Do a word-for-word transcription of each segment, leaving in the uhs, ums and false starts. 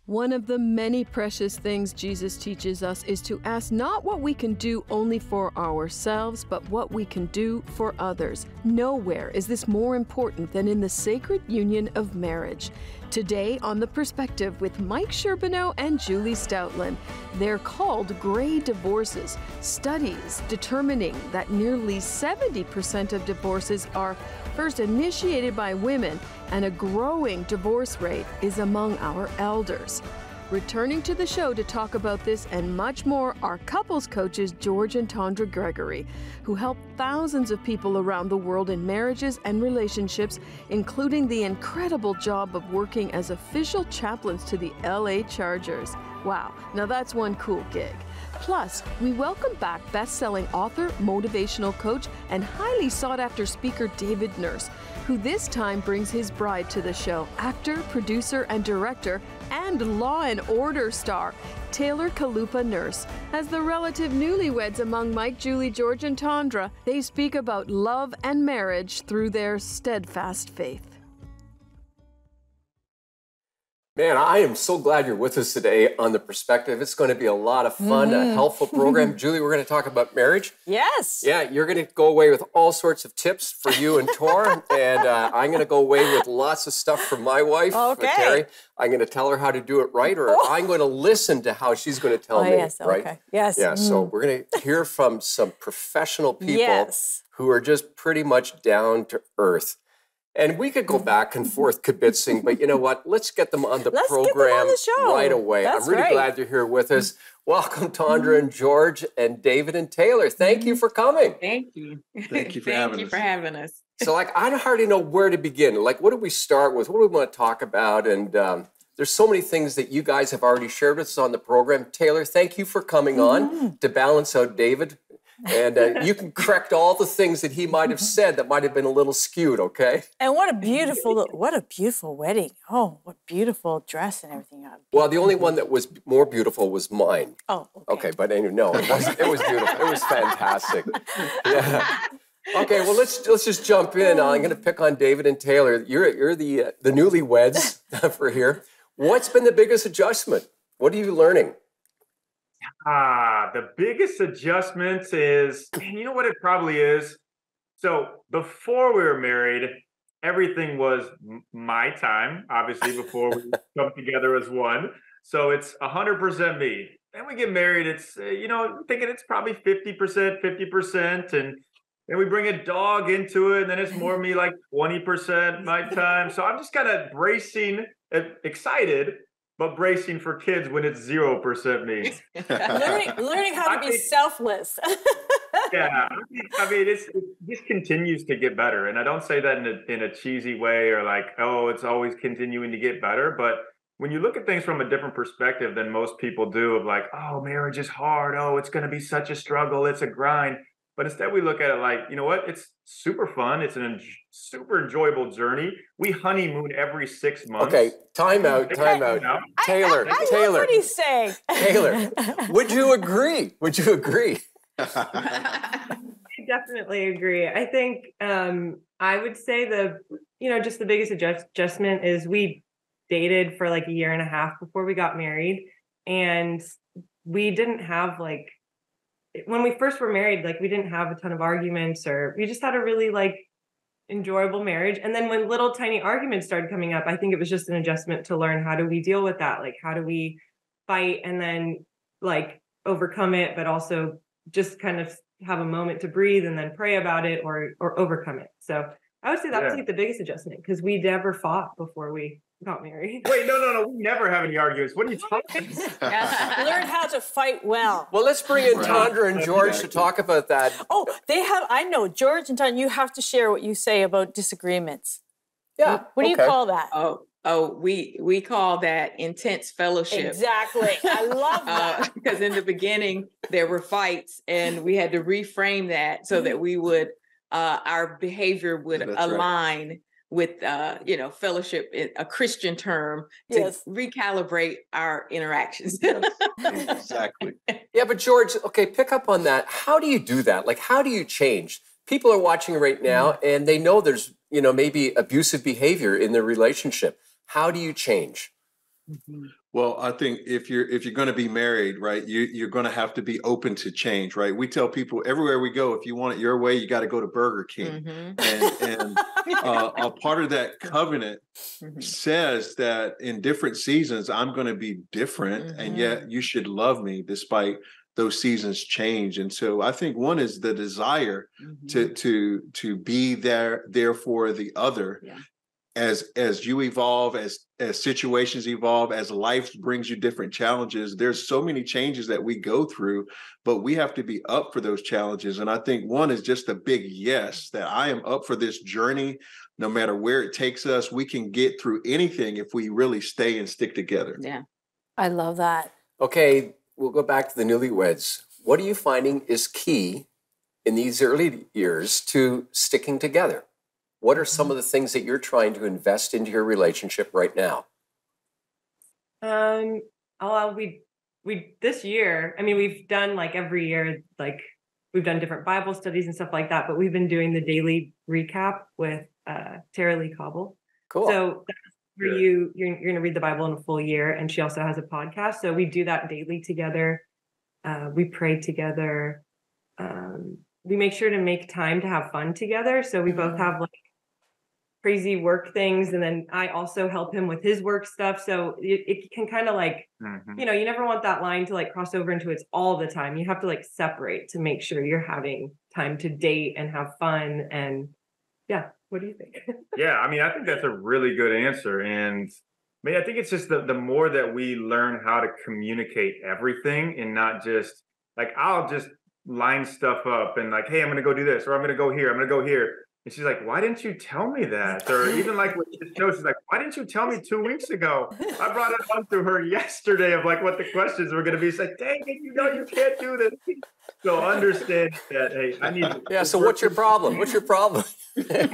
One of the many precious things Jesus teaches us is to ask not what we can do only for ourselves, but what we can do for others. Nowhere is this more important than in the sacred union of marriage. Today on The Perspective with Mike Sherbino and Julie Stoutland. They're called gray divorces, studies determining that nearly seventy percent of divorces are first initiated by women, and a growing divorce rate is among our elders. Returning to the show to talk about this and much more are couples coaches George and Tondra Gregory, who help thousands of people around the world in marriages and relationships, including the incredible job of working as official chaplains to the L A Chargers. Wow, now that's one cool gig. Plus, we welcome back best-selling author, motivational coach, and highly sought-after speaker David Nurse, who this time brings his bride to the show, actor, producer, and director, and Law and Order star, Taylor Kalupa Nurse. As the relative newlyweds among Mike, Julie, George, and Tondra, they speak about love and marriage through their steadfast faith. Man, I am so glad you're with us today on The Perspective. It's going to be a lot of fun, mm-hmm. a helpful program. Julie, we're going to talk about marriage. Yes. Yeah, you're going to go away with all sorts of tips for you and Tor, and uh, I'm going to go away with lots of stuff from my wife, okay. Terry. I'm going to tell her how to do it right, or oh. I'm going to listen to how she's going to tell oh, me, yes. right? Okay. Yes. Yeah, mm. so we're going to hear from some professional people yes. who are just pretty much down to earth. And we could go back and forth kibitzing, but you know what? Let's get them on the Let's program get them on the show. right away. That's I'm really right. glad you're here with us. Welcome, Tondra and George and David and Taylor. Thank you for coming. Thank you. Thank you for Thank having you us. for having us. So, like, I hardly know where to begin. Like, what do we start with? What do we want to talk about? And um, there's so many things that you guys have already shared with us on the program. Taylor, thank you for coming mm-hmm. on to balance out David. And uh, you can correct all the things that he might have said that might have been a little skewed, okay? And what a beautiful, what a beautiful wedding. Oh, what beautiful dress and everything. Well, the only one that was more beautiful was mine. Oh, okay. Okay, but anyway, no, it was, it was beautiful. It was fantastic. Yeah. Okay, well, let's let's just jump in. I'm going to pick on David and Taylor. You're you're the uh, the newlyweds for here. What's been the biggest adjustment? What are you learning? Ah, the biggest adjustment is, you know what it probably is? So before we were married, everything was m- my time, obviously, before we come together as one. So it's one hundred percent me. Then we get married, it's, uh, you know, I'm thinking it's probably fifty percent, fifty percent. And then we bring a dog into it, and then it's more me, like twenty percent my time. So I'm just kind of bracing, uh, excited, but bracing for kids when it's zero percent me. learning, learning how to I be think, selfless. yeah, I mean, it's, it just continues to get better. And I don't say that in a, in a cheesy way or like, oh, it's always continuing to get better. But when you look at things from a different perspective than most people do of like, oh, marriage is hard. Oh, it's going to be such a struggle. It's a grind. But instead we look at it like, you know what? It's super fun. It's an en- super enjoyable journey. We honeymoon every six months. Okay, time out, time out. Taylor, I, I, I Taylor. love what he's saying. Taylor, would you agree? Would you agree? I definitely agree. I think um, I would say the, you know, just the biggest adjust- adjustment is we dated for like a year and a half before we got married. And we didn't have like, when we first were married, like we didn't have a ton of arguments, or we just had a really like enjoyable marriage. And then when little tiny arguments started coming up, I think it was just an adjustment to learn, how do we deal with that? Like, how do we fight and then like overcome it, but also just kind of have a moment to breathe and then pray about it, or or overcome it. So I would say that yeah. was like the biggest adjustment, because we never fought before we got married. Wait, no, no, no. We never have any arguments. What are you talking about? Learn how to fight well. Well, let's bring in Tondra and George Exactly. to talk about that. Oh, they have, I know, George and Tondra, you have to share what you say about disagreements. Yeah. What do okay. you call that? Oh, oh, we we call that intense fellowship. Exactly. I love that. Because uh, in the beginning there were fights, and we had to reframe that so that we would uh, our behavior would That's align right. with uh, you know, fellowship, a Christian term, to yes. recalibrate our interactions. Exactly. Yeah, but George, okay, pick up on that. How do you do that? Like, how do you change? People are watching right now, mm-hmm. and they know there's, you know, maybe abusive behavior in their relationship. How do you change? Well, I think if you're if you're going to be married, right, you you're going to have to be open to change, right? We tell people everywhere we go, if you want it your way, you got to go to Burger King, Mm-hmm. and and uh, a part of that covenant Mm-hmm. says that in different seasons I'm going to be different, Mm-hmm. and yet you should love me despite those seasons change. And so I think one is the desire Mm-hmm. to to to be there there for the other. Yeah. As as you evolve, as as situations evolve, as life brings you different challenges, there's so many changes that we go through, but we have to be up for those challenges. And I think one is just a big yes, that I am up for this journey, no matter where it takes us. We can get through anything if we really stay and stick together. Yeah. I love that. Okay, we'll go back to the newlyweds. What are you finding is key in these early years to sticking together? What are some of the things that you're trying to invest into your relationship right now? Um, oh, we we this year, I mean, we've done like every year, like we've done different Bible studies and stuff like that, but we've been doing the daily recap with uh Tara Lee Cobble. Cool. So that's for you, you're, you're gonna read the Bible in a full year, and she also has a podcast. So we do that daily together. Uh, we pray together. Um, we make sure to make time to have fun together. So we both have like crazy work things, and then I also help him with his work stuff, so it, it can kind of like Mhm. you know, you never want that line to like cross over into it's all the time. You have to like separate to make sure you're having time to date and have fun. And yeah, what do you think? Yeah, I mean, I think that's a really good answer. And I mean, I think it's just the, the more that we learn how to communicate everything and not just like, I'll just line stuff up and like, hey, I'm going to go do this, or I'm going to go here, I'm going to go here. And she's like, why didn't you tell me that? Or even like with the show, she's like, why didn't you tell me two weeks ago? I brought it up to her yesterday of like what the questions were going to be. She's like, dang it, you know you can't do this. So understand that, hey, I need to. Yeah, so what's your problem? What's your problem? And then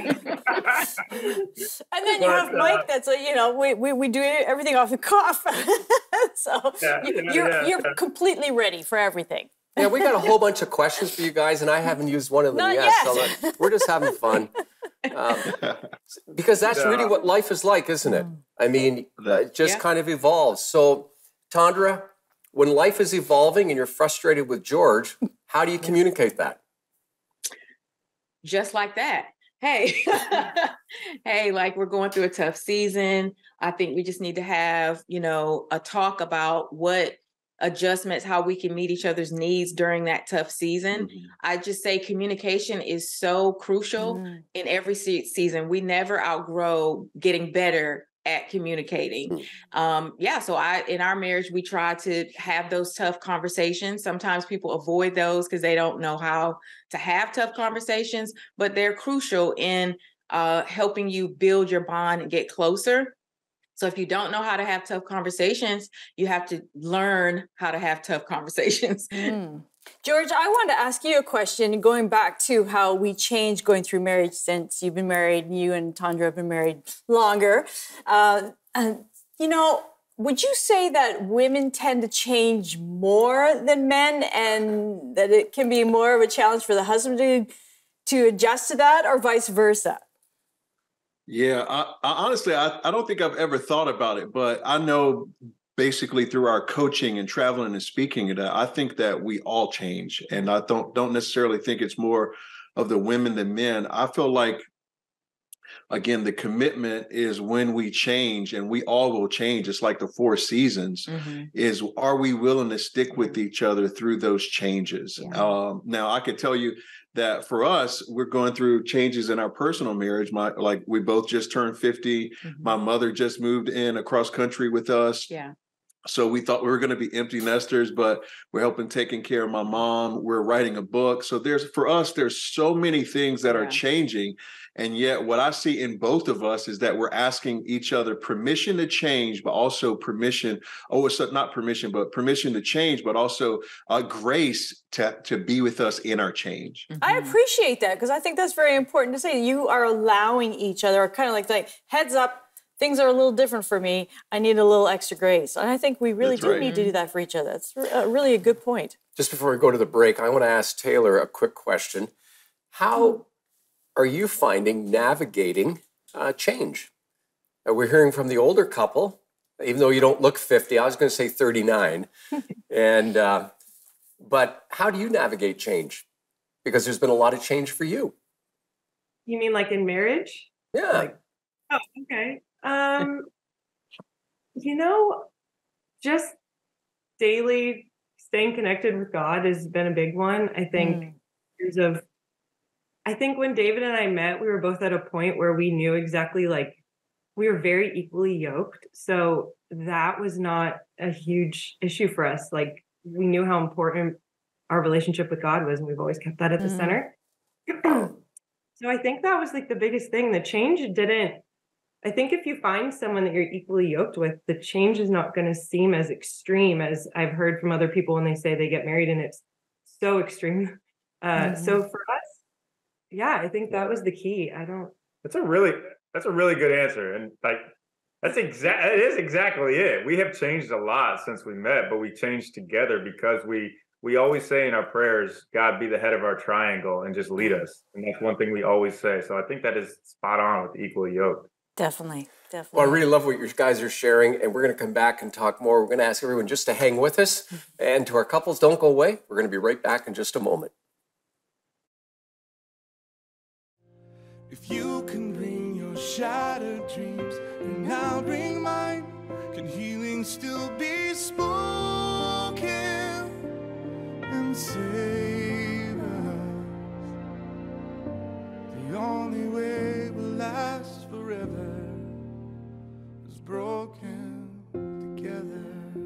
you have But, uh, Mike that's like, you know, we, we, we do everything off the cuff. So Yeah, you, yeah, you're, yeah, you're yeah. completely ready for everything. Yeah, we got a whole bunch of questions for you guys, and I haven't used one of them Not yet. yet. So like, we're just having fun. Um, because that's Yeah. really what life is like, isn't it? I mean, uh, it just Yeah. kind of evolves. So, Tondra, when life is evolving and you're frustrated with George, how do you communicate that? Just like that. Hey, hey, like we're going through a tough season. I think we just need to have, you know, a talk about what adjustments, how we can meet each other's needs during that tough season. Mhm. I just say communication is so crucial Mm. in every se- season. We never outgrow getting better at communicating. Um, yeah, so I in our marriage, we try to have those tough conversations. Sometimes people avoid those because they don't know how to have tough conversations, but they're crucial in uh, helping you build your bond and get closer. So if you don't know how to have tough conversations, you have to learn how to have tough conversations. Mm. George, I wanted to ask you a question, going back to how we changed going through marriage since you've been married, you and Tondra have been married longer. Uh, and, you know, would you say that women tend to change more than men, and that it can be more of a challenge for the husband to, to adjust to that, or vice versa? Yeah, I, I honestly, I, I don't think I've ever thought about it, but I know basically through our coaching and traveling and speaking, that I think that we all change, and I don't don't necessarily think it's more of the women than men. I feel like, again, the commitment is when we change, and we all will change. It's like the four seasons. Mhm. Is are we willing to stick with each other through those changes? Yeah. Um, now, I could tell you that for us, we're going through changes in our personal marriage. My like we both just turned fifty. Mhm. My mother just moved in across country with us. Yeah. So we thought we were going to be empty nesters, but we're helping taking care of my mom. We're writing a book. So there's for us, there's so many things that Yeah. are changing. And yet what I see in both of us is that we're asking each other permission to change, but also permission, oh, it's not permission, but permission to change, but also uh, grace to, to be with us in our change. I Mhm. appreciate that, because I think that's very important to say. You are allowing each other, kind of like, like heads up, things are a little different for me. I need a little extra grace. And I think we really That's do right. need to do that for each other. That's re- uh, really a good point. Just before we go to the break, I want to ask Taylor a quick question. How are you finding navigating uh, change? Uh, we're hearing from the older couple even though you don't look fifty. I was going to say thirty-nine. and uh, But how do you navigate change? Because there's been a lot of change for you. You mean like in marriage? Yeah. Like, oh, okay. Um, you know, just daily staying connected with God has been a big one. I think Mm. years of, I think when David and I met, we were both at a point where we knew exactly, like, we were very equally yoked. So that was not a huge issue for us. Like, we knew how important our relationship with God was, and we've always kept that at the Mm. center. So I think that was like the biggest thing. The change didn't, I think if you find someone that you're equally yoked with, the change is not going to seem as extreme as I've heard from other people when they say they get married and it's so extreme. Uh, Mhm. So for us, yeah, I think that was the key. I don't. That's a really that's a really good answer, and like that's exact. It is exactly it. We have changed a lot since we met, but we changed together because we we always say in our prayers, "God be the head of our triangle and just lead us." And that's one thing we always say. So I think that is spot on with equally yoked. Definitely, definitely. Well, I really love what you guys are sharing, and we're going to come back and talk more. We're going to ask everyone just to hang with us. And to our couples, don't go away. We're going to be right back in just a moment. If you can bring your shattered dreams, and I'll bring mine, can healing still be spoken and save us? The only way will last forever is broken together.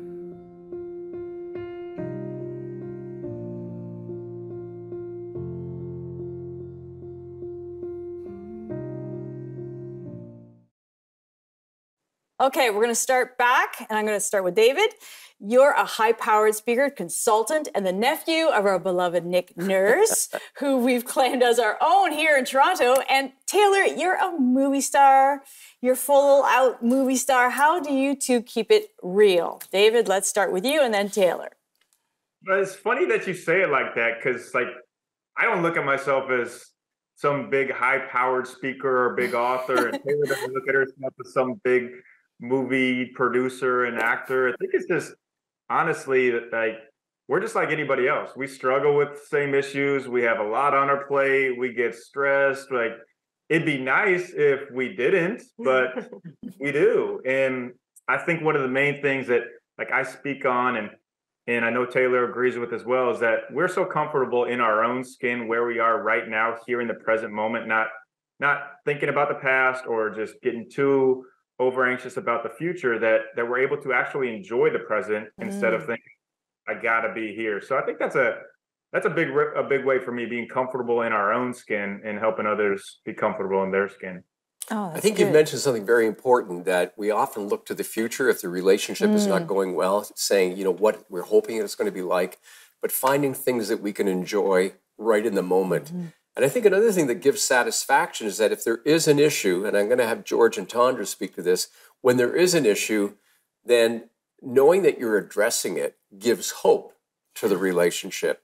Okay, we're going to start back, and I'm going to start with David. You're a high-powered speaker, consultant, and the nephew of our beloved Nick Nurse, who we've claimed as our own here in Toronto. And Taylor, you're a movie star. You're full-out movie star. How do you two keep it real? David, let's start with you, and then Taylor. But it's funny that you say it like that, because like I don't look at myself as some big high-powered speaker or big author, and Taylor doesn't look at herself as some big movie producer and actor. I think it's just honestly like we're just like anybody else. We struggle with the same issues. We have a lot on our plate. We get stressed. Like it'd be nice if we didn't, but we do. And I think one of the main things that like I speak on, and and I know Taylor agrees with as well, is that we're so comfortable in our own skin where we are right now, here in the present moment, not not thinking about the past or just getting too over anxious about the future, that that we're able to actually enjoy the present mm. instead of thinking I gotta be here. So I think that's a that's a big a big way for me, being comfortable in our own skin and helping others be comfortable in their skin. Oh, I think good. you've mentioned something very important, that we often look to the future if the relationship mm. is not going well, saying, you know, what we're hoping it's going to be like, but finding things that we can enjoy right in the moment. Mm-hmm. And I think another thing that gives satisfaction is that if there is an issue, and I'm going to have George and Tondra speak to this, when there is an issue, then knowing that you're addressing it gives hope to the relationship.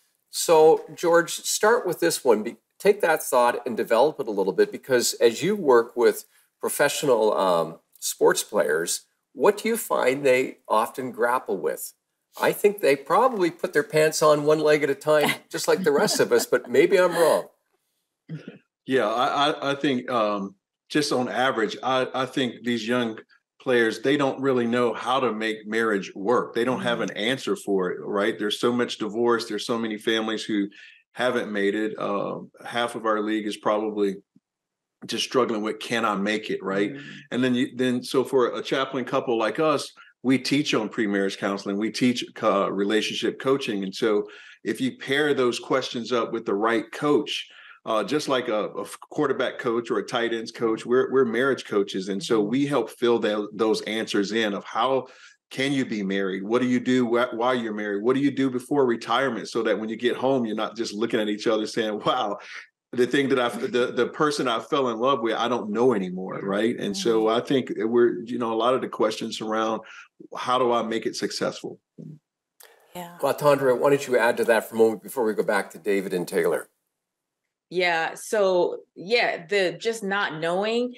So, George, start with this one. Take that thought and develop it a little bit, because as you work with professional um, sports players, what do you find they often grapple with? I think they probably put their pants on one leg at a time, just like the rest of us, but maybe I'm wrong. Yeah, I, I, I think um, just on average, I, I think these young players, they don't really know how to make marriage work. They don't have an answer for it, right? There's so much divorce. There's so many families who haven't made it. Uh, half of our league is probably just struggling with, can I make it, right? Mm-hmm. And then, you, then so for a chaplain couple like us, we teach on pre-marriage counseling. We teach uh, relationship coaching. And so if you pair those questions up with the right coach, uh, just like a, a quarterback coach or a tight ends coach, we're, we're marriage coaches. And so we help fill that, those answers in of how can you be married? What do you do while you're married? What do you do before retirement, so that when you get home, you're not just looking at each other saying, wow, the thing that I, the, the person I fell in love with, I don't know anymore, right? And so I think we're, you know, a lot of the questions around how do I make it successful? Yeah. Well, Tondra, why don't you add to that for a moment before we go back to David and Taylor? Yeah. So yeah, the just not knowing,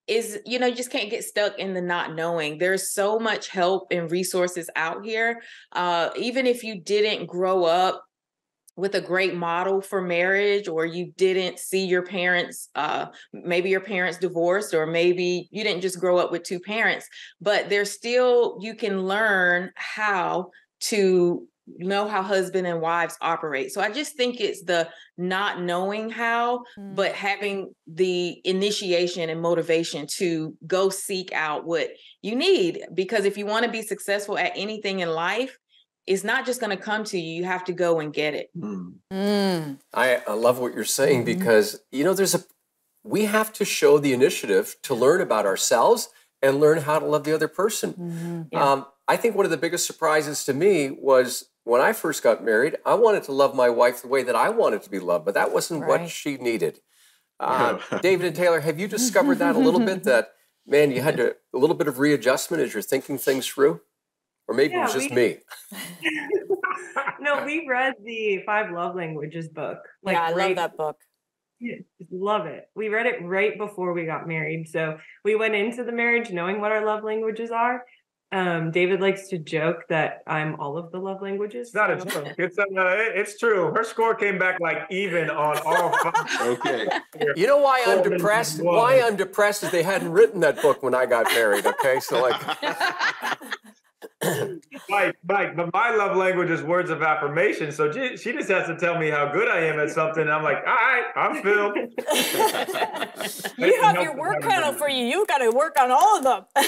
is, you know, you just can't get stuck in the not knowing. There's so much help and resources out here. Uh, even if you didn't grow up with a great model for marriage, or you didn't see your parents, uh, maybe your parents divorced, or maybe you didn't just grow up with two parents, but there's still, you can learn how to know how husband and wives operate. So I just think it's the not knowing how, mm. but having the initiation and motivation to go seek out what you need. Because if you want to be successful at anything in life, it's not just going to come to you. You have to go and get it. Mm. Mm. I, I love what you're saying, mm-hmm. because, you know, there's a, we have to show the initiative to learn about ourselves and learn how to love the other person. Mm-hmm. Yeah. Um, I think one of the biggest surprises to me was when I first got married, I wanted to love my wife the way that I wanted to be loved, but that wasn't right. what she needed. Uh, David and Taylor, have you discovered that a little bit, that, man, you had to, a little bit of readjustment as you're thinking things through? Or maybe yeah, it was just we, me. No, we read the Five Love Languages book. Like, yeah, I right, love that book. Yeah, love it. We read it right before we got married. So we went into the marriage knowing what our love languages are. Um, David likes to joke that I'm all of the love languages. It's not a joke. It's, uh, it's true. Her score came back like even on all five. Okay. You know why I'm depressed? Why I'm depressed is they hadn't written that book when I got married. Okay, so like. Mike, Mike, but my love language is words of affirmation. So she, she just has to tell me how good I am at something. And I'm like, all right, I'm filled. You have your work cut out for you. You've got to work on all of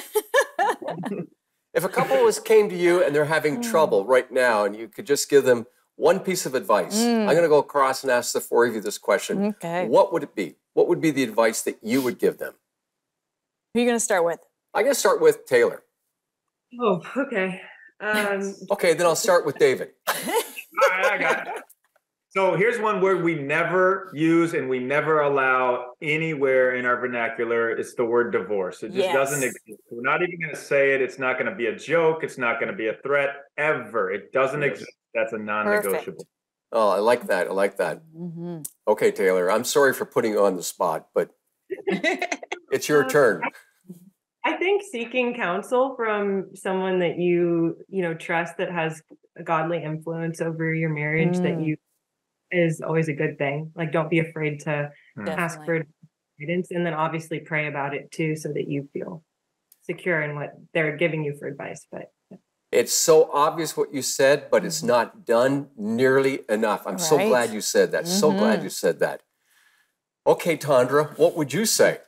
them. If a couple was came to you and they're having mm. trouble right now, and you could just give them one piece of advice, mm. I'm going to go across and ask the four of you this question. Okay. What would it be? What would be the advice that you would give them? Who are you going to start with? I'm going to start with Taylor. Oh, okay. Um, okay, then I'll start with David. All right, I got it. So here's one word we never use and we never allow anywhere in our vernacular. It's the word divorce. It just yes. doesn't exist. We're not even going to say it. It's not going to be a joke. It's not going to be a threat ever. It doesn't yes. exist. That's a non-negotiable. Perfect. Oh, I like that. I like that. Mm-hmm. Okay, Taylor, I'm sorry for putting you on the spot, but it's your turn. I think seeking counsel from someone that you, you know, trust, that has a godly influence over your marriage, mm. that you is always a good thing. Like, don't be afraid to Definitely. ask for guidance, and then obviously pray about it too, so that you feel secure in what they're giving you for advice. But it's so obvious what you said, but it's not done nearly enough. I'm right. so glad you said that. Mm-hmm. So glad you said that. Okay, Tondra, what would you say?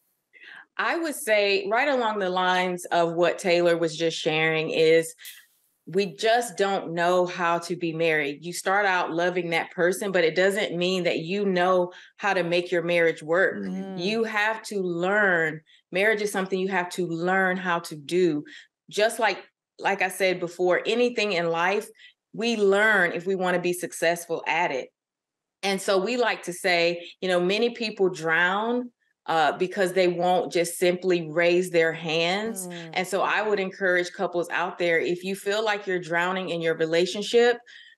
I would say right along the lines of what Taylor was just sharing is we just don't know how to be married. You start out loving that person, but it doesn't mean that you know how to make your marriage work. Mm. You have to learn. Marriage is something you have to learn how to do. Just like, like I said before, anything in life, we learn if we want to be successful at it. And so we like to say, you know, many people drown Uh, because they won't just simply raise their hands. Mm. And so I would encourage couples out there, if you feel like you're drowning in your relationship,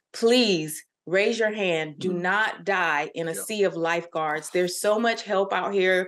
please raise your hand. Do mm. not die in a yeah. sea of lifeguards. There's so much help out here,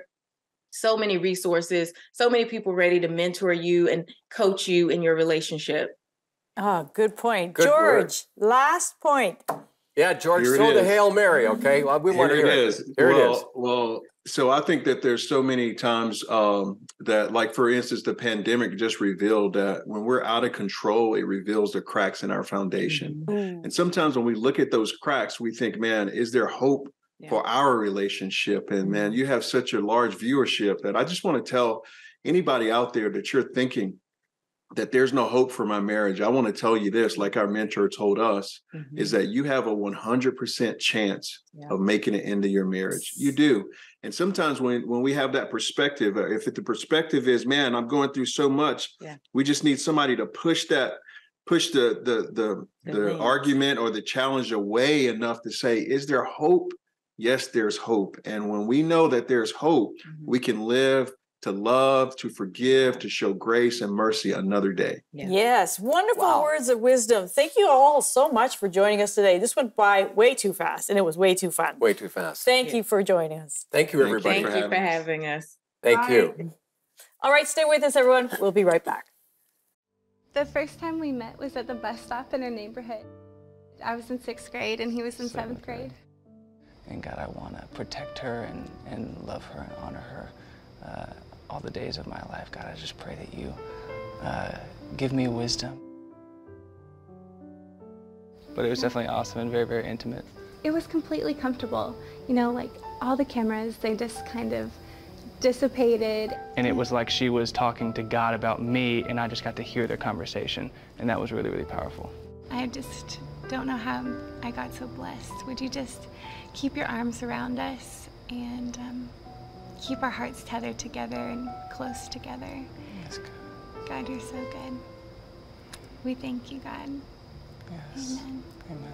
so many resources, so many people ready to mentor you and coach you in your relationship. Oh, good point. Good George, word. Last point. Yeah, George, throw the Hail Mary, okay? Well, we want to hear it. Is. Here well, it is. Well, so I think that there's so many times um, that, like, for instance, the pandemic just revealed that when we're out of control, it reveals the cracks in our foundation. Mm-hmm. And sometimes when we look at those cracks, we think, man, is there hope yeah. for our relationship? And man, you have such a large viewership that I just want to tell anybody out there that you're thinking that there's no hope for my marriage. I want to tell you this, like our mentor told us, mm-hmm. is that you have a one hundred percent chance yeah. of making it into your marriage. You do. And sometimes when, when we have that perspective, if the perspective is, man, I'm going through so much, yeah. we just need somebody to push that, push the, the, the, the, the argument or the challenge away enough to say, is there hope? Yes, there's hope. And when we know that there's hope, mm-hmm. we can live to love, to forgive, to show grace and mercy another day. Yeah. Yes, wonderful wow. words of wisdom. Thank you all so much for joining us today. This went by way too fast, and it was way too fun. Way too fast. Thank yeah. you for joining us. Thank you, everybody. Thank for you for having having us. Thank Bye. you. All right, stay with us, everyone. We'll be right back. The first time we met was at the bus stop in our neighborhood. I was in sixth grade and he was in seventh, seventh grade. And God, I want to protect her and, and love her and honor her uh, all the days of my life. God, I just pray that you uh, give me wisdom. But it was definitely awesome and very, very intimate. It was completely comfortable. You know, like all the cameras, they just kind of dissipated. And it was like she was talking to God about me, and I just got to hear their conversation, and that was really, really powerful. I just don't know how I got so blessed. Would you just keep your arms around us and um, keep our hearts tethered together and close together? Yes, God. God, you're so good. We thank you, God. Yes. Amen. Amen.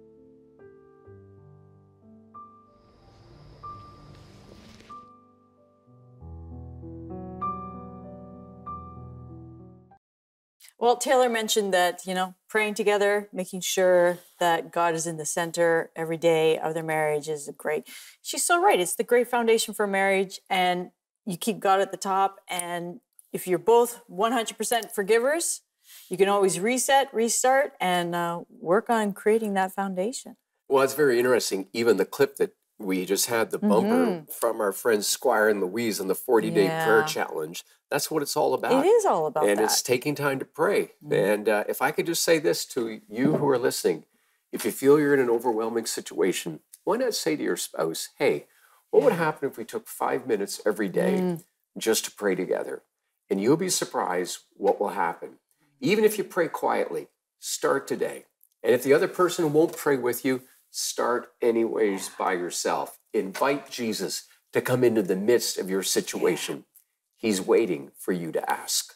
Well, Taylor mentioned that, you know, praying together, making sure that God is in the center every day of their marriage is great. She's so right. It's the great foundation for marriage, and you keep God at the top. And if you're both one hundred percent forgivers, you can always reset, restart, and uh, work on creating that foundation. Well, it's very interesting. Even the clip that we just had, the bumper mm-hmm. from our friends Squire and Louise on the forty-day yeah. prayer challenge. That's what it's all about. It is all about and that. And it's taking time to pray. Mm-hmm. And uh, if I could just say this to you who are listening, if you feel you're in an overwhelming situation, why not say to your spouse, hey, what would happen if we took five minutes every day mm. just to pray together? And you'll be surprised what will happen. Even if you pray quietly, start today. And if the other person won't pray with you, start anyways by yourself. Invite Jesus to come into the midst of your situation. He's waiting for you to ask.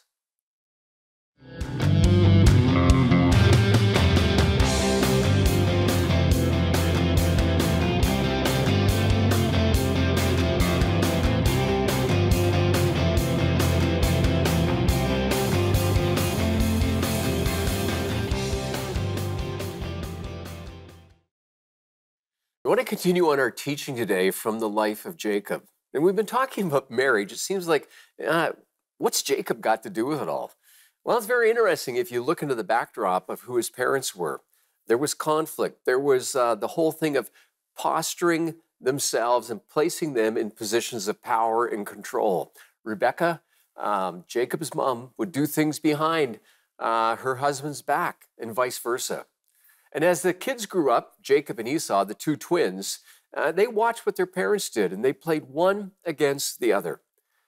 I want to continue on our teaching today from the life of Jacob. And we've been talking about marriage. It seems like, uh, what's Jacob got to do with it all? Well, it's very interesting if you look into the backdrop of who his parents were. There was conflict. There was uh, the whole thing of posturing themselves and placing them in positions of power and control. Rebecca, um, Jacob's mom, would do things behind uh, her husband's back and vice versa. And as the kids grew up, Jacob and Esau, the two twins, uh, they watched what their parents did, and they played one against the other.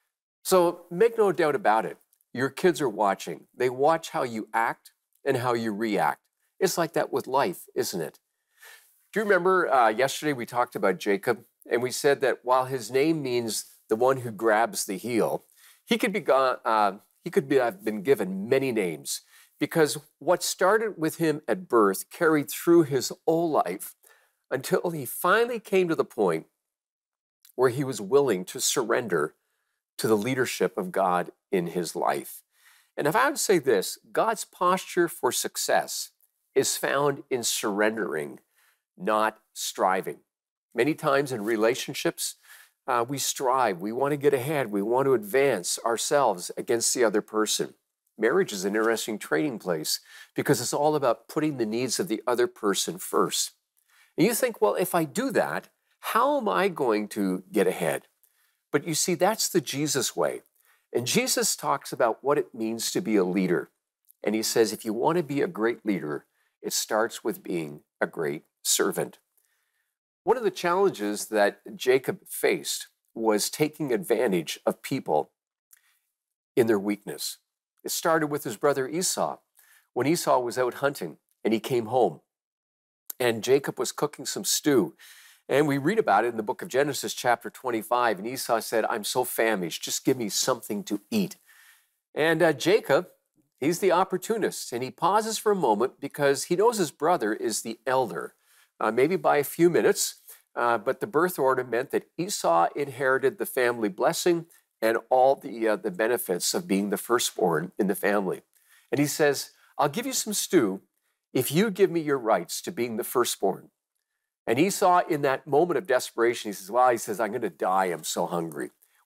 So make no doubt about it. Your kids are watching. They watch how you act and how you react. It's like that with life, isn't it? Do you remember uh, yesterday we talked about Jacob, and we said that while his name means the one who grabs the heel, he could be gone, uh, he could be, have been given many names. Because what started with him at birth carried through his whole life until he finally came to the point where he was willing to surrender to the leadership of God in his life. And if I would say this, God's posture for success is found in surrendering, not striving. Many times in relationships, uh, we strive, we want to get ahead, we want to advance ourselves against the other person. Marriage is an interesting training place because it's all about putting the needs of the other person first. And you think, well, if I do that, how am I going to get ahead? But you see, that's the Jesus way. And Jesus talks about what it means to be a leader. And he says, if you want to be a great leader, it starts with being a great servant. One of the challenges that Jacob faced was taking advantage of people in their weakness. It started with his brother Esau, when Esau was out hunting and he came home. And Jacob was cooking some stew. And we read about it in the book of Genesis, chapter twenty-five. And Esau said, I'm so famished, just give me something to eat. And uh, Jacob, he's the opportunist. And he pauses for a moment because he knows his brother is the elder, uh, maybe by a few minutes. Uh, but the birth order meant that Esau inherited the family blessing and all the, uh, the benefits of being the firstborn in the family. And he says, I'll give you some stew if you give me your rights to being the firstborn. And Esau, in that moment of desperation, he says, well, he says, I'm going to die. I'm so hungry.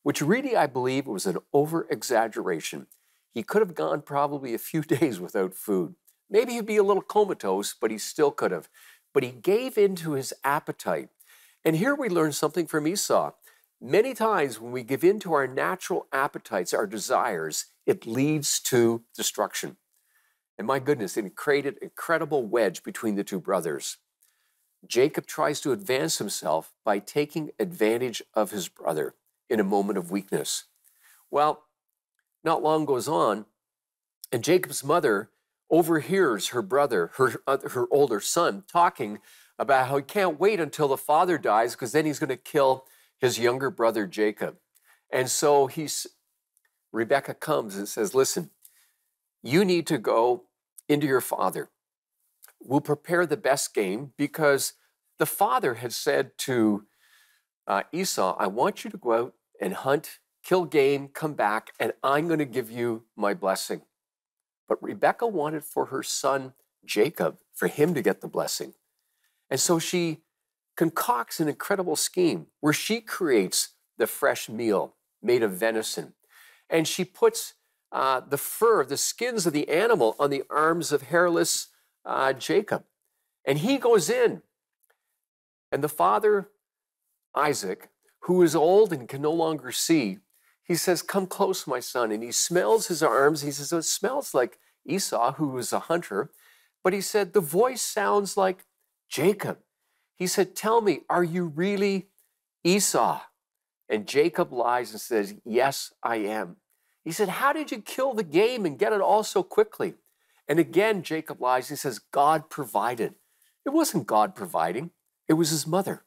which really I believe was an over-exaggeration. He could have gone probably a few days without food. Maybe he'd be a little comatose, but he still could have. But he gave in to his appetite. And here we learn something from Esau. Many times when we give in to our natural appetites, our desires, it leads to destruction. And my goodness, it created an incredible wedge between the two brothers. Jacob tries to advance himself by taking advantage of his brother in a moment of weakness. Well, not long goes on, and Jacob's mother overhears her brother, her, uh, her older son, talking about how he can't wait until the father dies because then he's going to kill his younger brother Jacob. And so he's, Rebecca comes and says, listen, you need to go into your father. We'll prepare the best game because the father had said to uh, Esau, I want you to go out and hunt, kill game, come back, and I'm going to give you my blessing. But Rebecca wanted for her son Jacob, for him to get the blessing. And so she concocts an incredible scheme where she creates the fresh meal made of venison. And she puts uh, the fur, the skins of the animal on the arms of hairless uh, Jacob. And he goes in. And the father, Isaac, who is old and can no longer see, he says, come close, my son. And he smells his arms. He says, oh, it smells like Esau, who was a hunter. But he said, the voice sounds like Jacob. He said, tell me, are you really Esau? And Jacob lies and says, yes, I am. He said, how did you kill the game and get it all so quickly? And again, Jacob lies. He says, God provided. It wasn't God providing. It was his mother.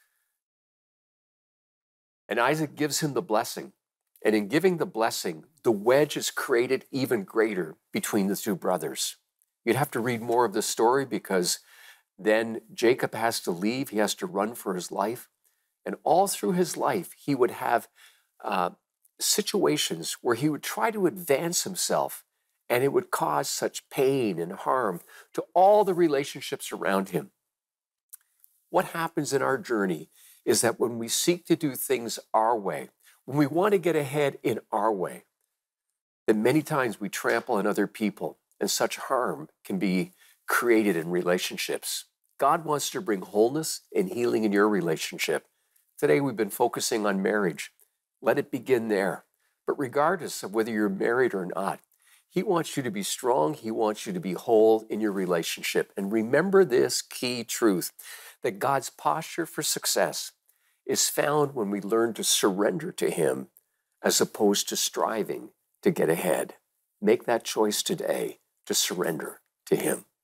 And Isaac gives him the blessing. And in giving the blessing, the wedge is created even greater between the two brothers. You'd have to read more of the story because then Jacob has to leave. He has to run for his life. And all through his life, he would have uh, situations where he would try to advance himself, and it would cause such pain and harm to all the relationships around him. What happens in our journey is that when we seek to do things our way, when we want to get ahead in our way, then many times we trample on other people, and such harm can be created in relationships. God wants to bring wholeness and healing in your relationship. Today we've been focusing on marriage. Let it begin there. But regardless of whether you're married or not, he wants you to be strong. He wants you to be whole in your relationship. And remember this key truth, that God's posture for success is found when we learn to surrender to him as opposed to striving to get ahead. Make that choice today to surrender to him.